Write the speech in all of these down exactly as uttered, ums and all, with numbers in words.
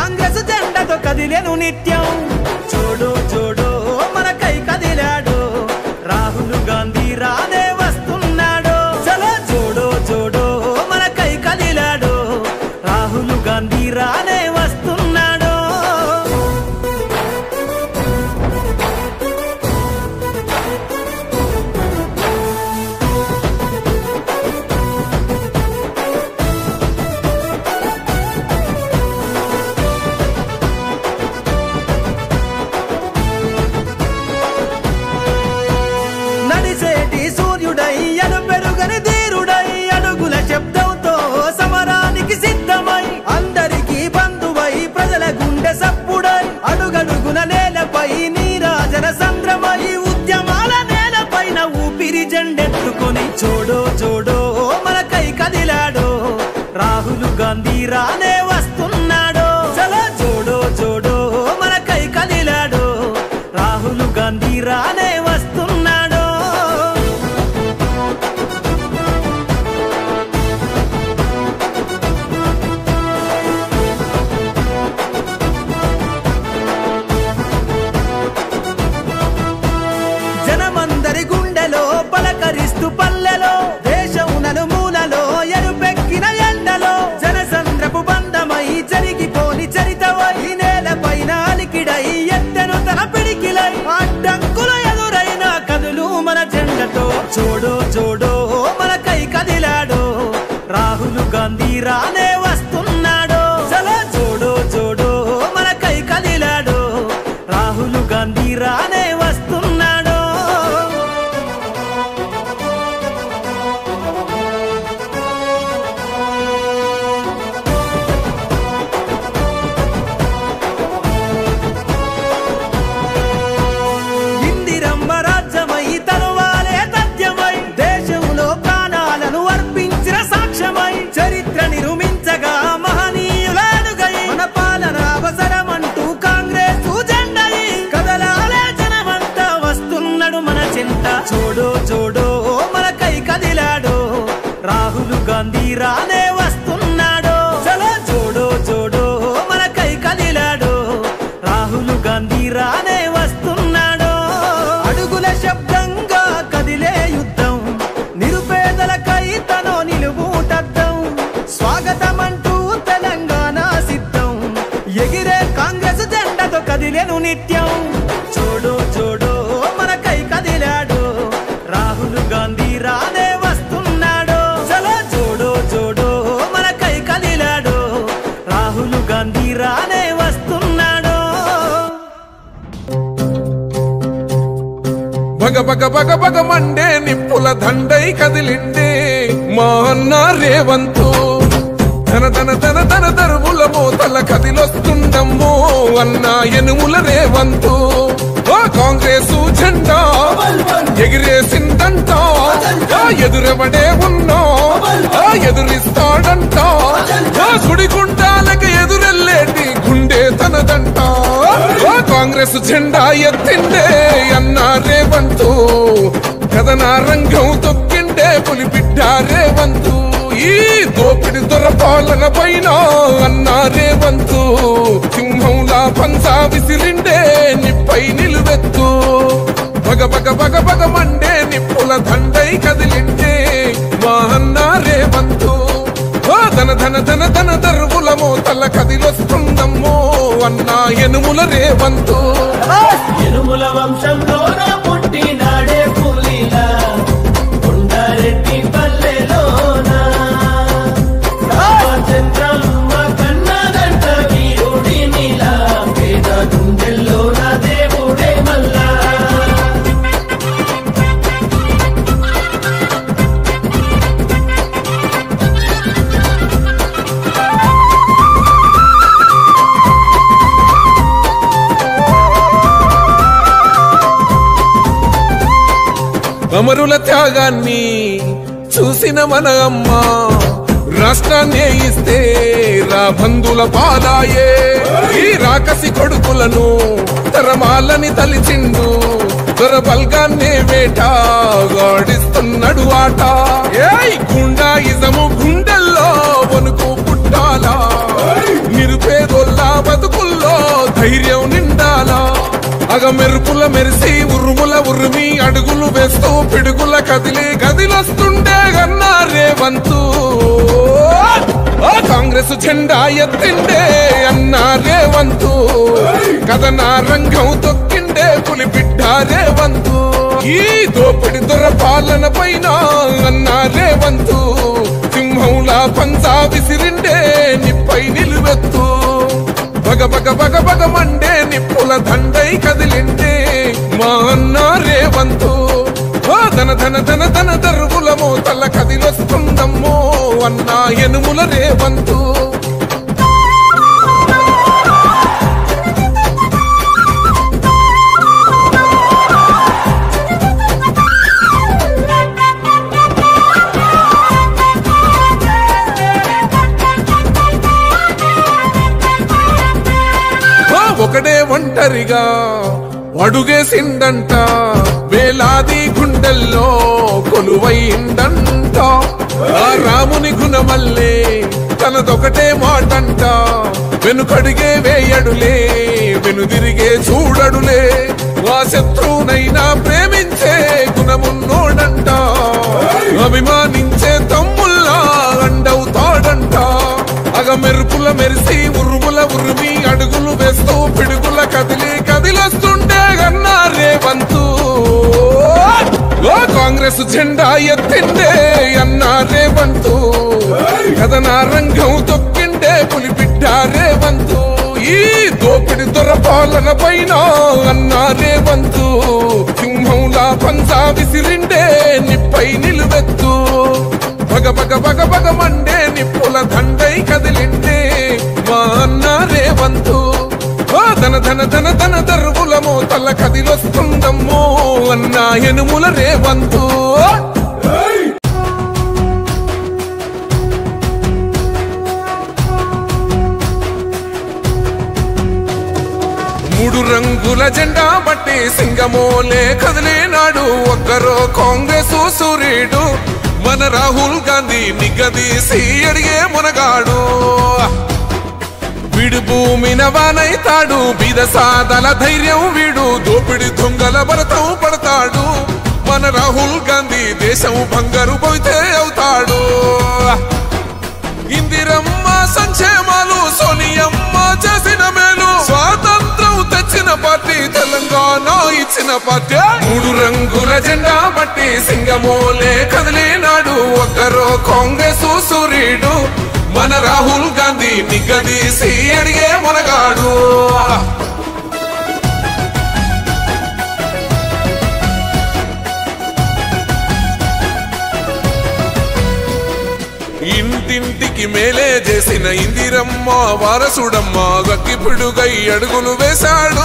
కాంగ్రెస్ జెండాతో కదిలేను నిత్యం చూడు చూడు మనకై కదిలాడు రాహుల్ గాంధీ రానే వస్తున్నాడు చలో చూడు చూడు మనకై కదిలాడు రాహుల్ గాంధీ రానే వస్తున్నాడు నడిసేటి సూర్యుడై అను పెరుగని ధీరుడై అడుగుల శబ్దంతో సమరానికి సిద్ధమై అందరికీ బంధువై ప్రజల గుండె సప్పుడై అడుగడుగున నేలపై నీరాజన సంద్రమై ఉద్యమాల నేలపైన ఊపిరి జెండెత్తుకొని చూడో చూడో మనకై కదిలాడు రాహుల్ గాంధీ రానే వస్తున్నాడు చలో చూడో చూడో మనకై కదిలాడు రాహుల్ గాంధీ రానే వస్తున్నాడు జనమందరి గుండెలో పలకరిస్తూ పల్లెలో దేశం నలుమూలలో ఎరుపెక్కిన ఎండలో జనసంద్రపు బంధమై జరిగిపోని చరితవై నేలపైన అలికిడై ఎత్తెను తన పిడికిలై అడ్డంకులు ఎదురైన కదులు మన జెండతో చూడు చూడు మనకై కదిలాడు రాహుల్ గాంధీ రానే వస్తున్నాడు చలో చూడు చూడు మనకై కదిలాడు రాహుల్ గాంధీ రానే వస్తున్నాడు ఇందిరమ్మ రాజ్యమై తరువాలే తథ్యమై దేశంలో ప్రాణాలను అర్పించిన సాక్ష్యమై చరిత్ర నిర్మించగా మహనీయుల అడుగై మన పాలన అవసరమంటూ కాంగ్రెస్ జెండై కదలాలే జనమంతా వస్తున్నాడు మన చింత చూడు చూడు మనకై కదిలాడు రాహుల్ గాంధీ రానే వస్తున్నాడు చలో చూడు చూడు మనకై కదిలాడు రాహుల్ గాంధీ రానే వస్తున్నాడు అడుగుల శబ్దంగా కదిలే యుద్ధం నిరుపేదలకై తనో నిలువుటద్దం స్వాగతమంటూ తెలంగాణ సిద్ధం ఎగిరే కాంగ్రెస్ జెండాతో కదిలేను నిత్యం చూడు చూడు మనకై కదిలాడు రాహుల్ గాంధీ రానే వస్తున్నాడు చలో చూడు చూడు మనకై కదిలాడు రాహుల్ గాంధీ రానే వస్తున్నాడు బగ బగ బగ బగ మండే నిప్పుల దండై కదిలిండే మా అన్న రేవంతు ధన ధన ధన ధన దరువుల మోతల కదిలొస్తుండమ్మో అన్న ఎనుముల రేవంతు ఆ కాంగ్రెసు జెండా ఎగిరేసిందంట ఆ ఎదురెవడే ఉన్నా ఆ ఎదురిస్తాడంట ఆ సుడిగుండాలకి ఎదురెల్లేటి గుండె తనదంట ఆ కాంగ్రెస్ జెండా ఎత్తిండే అన్న రేవంతు కథన రంగం తొక్కిండే పులిబిడ్డ రేవంతు ఈ దోపిడి దొరపాలన పైన అన్న రేవంతు సింహంలా పంచా విసిరిండే నిప్పై నిలువెత్తు బగ బగ బగ బగ మండే నిప్పుల దండై కదిలిండే మా అన్న రేవంతు ధన ధన ధన ధన దరువుల మోతల కదిలొస్తుందమ్మో అన్న ఎనుముల రేవంతు ఎనుముల వంశంలో పుట్టినాడే పులిలా కొండారెడ్డి పల్లెలోనా చంద్రమ్మ కన్నదంట వీరుడి నీలా పేద గుండెల్లోన దేవుడే మల్లా అమరుల త్యాగాన్ని చూసిన మన అమ్మ రాష్ట్రాన్ని ఇస్తే రా బంధుల పాదాయే ఈ రాకసి కొడుకులను తరమాలని తలిచిండు దొర బల్గాన్నే వేట గాడిస్తున్నాడు ఆట ఏ గుండా ఇజము గుండెల్లో వణుకు పుట్టాలా నిరుపేదోళ్ళ బతుకుల్లో ధైర్యం నిండాలా అగ మెరుపుల మెరిసి ఉరుముల ఉరిమి అడుగులు వేస్తూ పిడుగుల కదిలి గదిలొస్తుండే గన్నా రేవంతు కాంగ్రెస్ జెండా ఎత్తిండే అన్నా రేవంతు కథనా రంగం తొక్కిండే పులి బిడ్డ రేవంతు ఈ దోపిడి దొర పాలన పైన అన్నా రేవంతు సింహంలా పంచా విసిరిండే నిప్పై నిలువెత్తు బగ బగ బగ బగ మండే నిప్పుల దండై కదిలిండే మా అన్న రేవంతు ధన ధన ధన ధన దరువుల మోతల కదిలొస్తుందమ్మో అన్నా ఎనుముల రేవంతు ఒకడే ఒంటరిగా అడుగేసిండంట వేలాది గుండెల్లో కొలువైందంట ఆ రాముని గుణమల్లే తనదొకటే మాటంట వెనుకడిగే వేయడులే వెనుదిరిగే చూడడులే ఆ శత్రువునైనా ప్రేమించే గుణమున్నోడంట అభిమానించే తమ్ముల్లా అండవుతాడంట అగ మెరుపుల మెరిసి ఉరుముల ఉరిమి అడుగులు వేస్తూ పిడుగుల కదిలి కదిలొస్తుండే గన్నా రేవంతు కాంగ్రెస్ జెండా ఎత్తిండే అన్నా రేవంతు కథనా రంగం తొక్కిండే పులి బిడ్డ రేవంతు ఈ దోపిడి దొర పాలన పైన అన్నా రేవంతు సింహంలా పంచా విసిరిండే నిప్పై నిలువెత్తు బగ బగ బగ బగ మండే నిప్పుల దండై కదిలిండే మా అన్న రేవంతు ధన ధన ధన ధన దరువుల మోతల కదిలొస్తుందమ్మో అన్నా ఎనుముల రేవంతు మూడు రంగుల జెండా బట్టి సింగమోలే కదిలినాడు ఒక్కరో కాంగ్రెస్ సూర్యుడు మన రాహుల్ గాంధీ నిగదీసి అడిగే మునగాడు వీడు భూమిన వానైతాడు బీద సాదల ధైర్యం వీడు దోపిడి దొంగల భరతం పడతాడు మన రాహుల్ గాంధీ దేశం బంగారు పోతే అవుతాడు ఇందిరమ్మ సంక్షేమాలు సోనియమ్మ చేసిన మేలు స్వాతంత్రం తెచ్చిన పార్టీ తెలంగాణ ఇచ్చిన పార్టీ మూడు రంగుల జెండా బట్టి సింగమోలే కదిలినాడు ఒక్కరో కాంగ్రెస్ సూర్యుడు మన రాహుల్ గాంధీ నిగదీసి అడిగే మునగాడు ఇంటింటికి మేలే చేసిన ఇందిరమ్మ వారసుడమ్మ గక్కిపిడుగై అడుగులు వేశాడు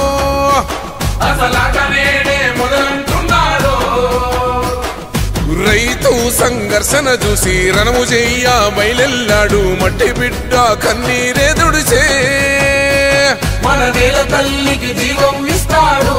రైతు సంఘర్షణ చూసి రణము చెయ్య బయలెల్లాడు మట్టి బిడ్డ కన్నీరే దుడిచే మన నేల తల్లికి జీవం ఇస్తాడు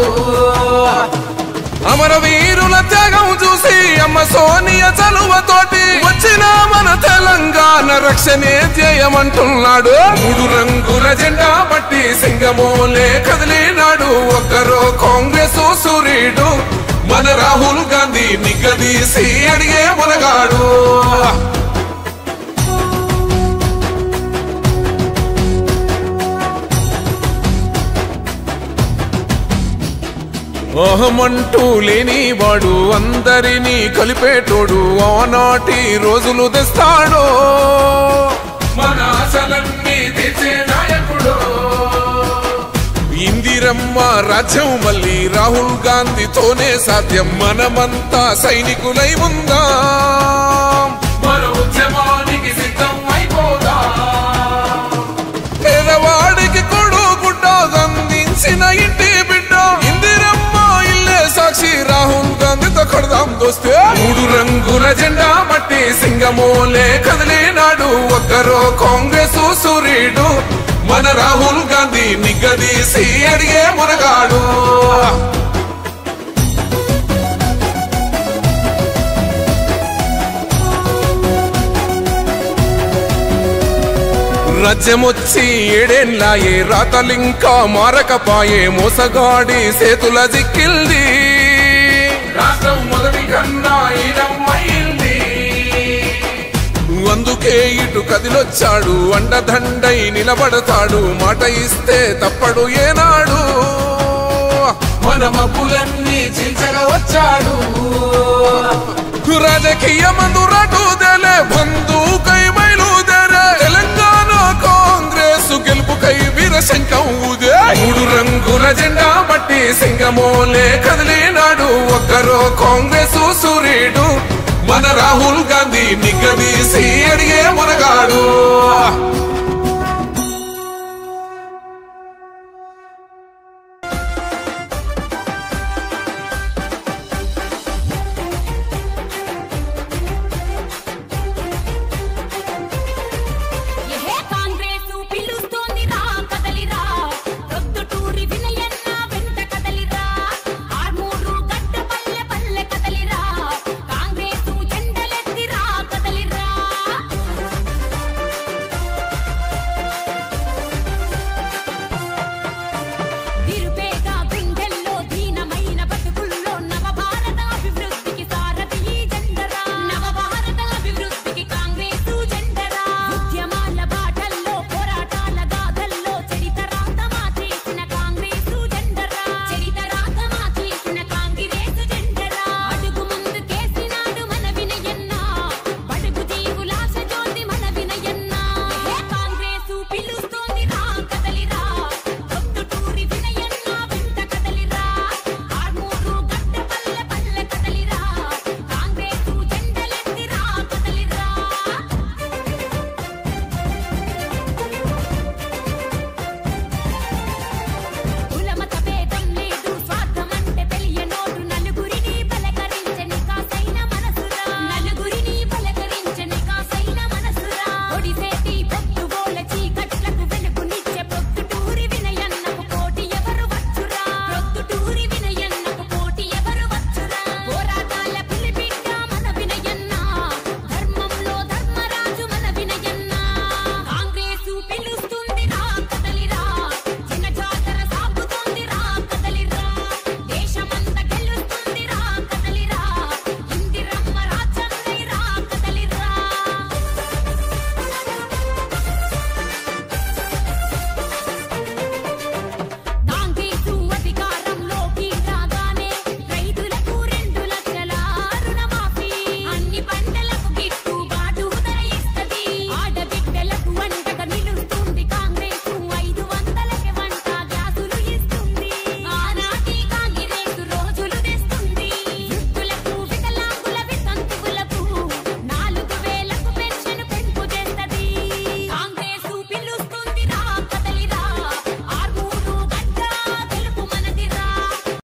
అమరవీరుల త్యాగం చూసి అమ్మ సోనియ చలువతోటి వచ్చిన మన తెలంగాణ రక్షణే ధ్యేయమంటున్నాడు మూడు రంగుల జెండా బట్టి సింగమోలే కదిలినాడు ఒక్కరో కాంగ్రెస్ సూర్యుడు మన రాహుల్ గాంధీ నిగదీసి అడిగే మునగాడు అహమంటూ లేని వాడు అందరినీ కలిపేటోడు ఆనాటి రోజులు తెస్తాడు మన ఆశలన్నీ తెచ్చే నాయకుడు ఇందిరమ్మ రాజ్యం మళ్ళీ రాహుల్ గాంధీతోనే సాధ్యం మనమంతా సైనికులై ఉందాం మన ఉద్యమానికి సిద్ధం అయిపోదా పేదవాడికి కొడు గుడ్డ అందించిన ఇంటి బిడ్డ ఇందిరమ్మ ఇల్లే సాక్షి రాహుల్ గాంధీతో కొడదాం దోస్తే మూడు రంగుల జెండా బట్టి సింగమోలే కదిలినాడు ఒక్కరో కాంగ్రెస్ సూర్యుడు మన రాహుల్ గాంధీ నిగదీసి అడిగే మునగాడు రాజ్యమొచ్చి ఏడేళ్ళాయే రాతలింకా మారకపాయే మోసగాడి సేతుల జిక్కిల్ది రాష్ట్రం మొదటి కన్నా ఈడమ్మైంది అందుకే ఇటు కదిలొచ్చాడు అండదండై నిలబడతాడు మాట ఇస్తే తప్పడు ఏనాడు మన మబ్బులన్నీ చీల్చగా వచ్చాడు రాజకీయ మందురాటుదేలే బంధుకై బయలుదేరే తెలంగాణ కాంగ్రెస్ గెలుపుకై వీరశంఖం ఊదే మూడు రంగుల జెండా బట్టి సింగమోలే కదిలినాడు ఒక్కరో కాంగ్రెస్ సూర్యుడు మన రాహుల్ గాంధీ నిగ్గదీసి అడిగే మునగాడు